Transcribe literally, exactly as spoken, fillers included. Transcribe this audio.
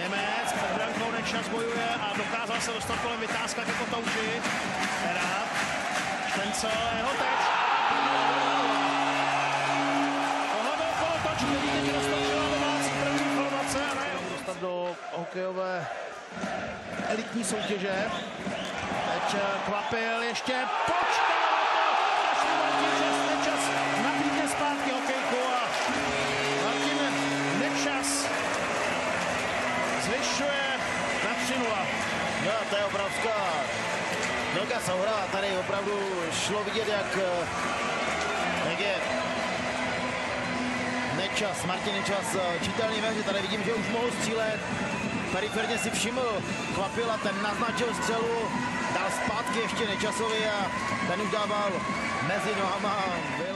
Němec před brankou Nečas bojuje a dokázal se dostat kolem Vytázka ke kotouči. Teda Štencel, jeho teď. Tohle byl kolotoč, který teď roztočila domácí první formace a najednou dostat do hokejové elitní soutěže. Teď Kvapil ještě počká na to, až mu Martin Čas, Nečas nabídne zpátky hokejku a Martin Nečas zvyšuje na tři nula. No, to je obrovská velká souhra. Tady opravdu šlo vidět, jak, jak je Nečas, Martin Nečas čitelný ve hře. Tady vidím, že už mohl střílet. Periferně si všiml Kvapila, ten naznačil střelu, dal zpátky ještě Nečasovi a ten už dával mezi nohama.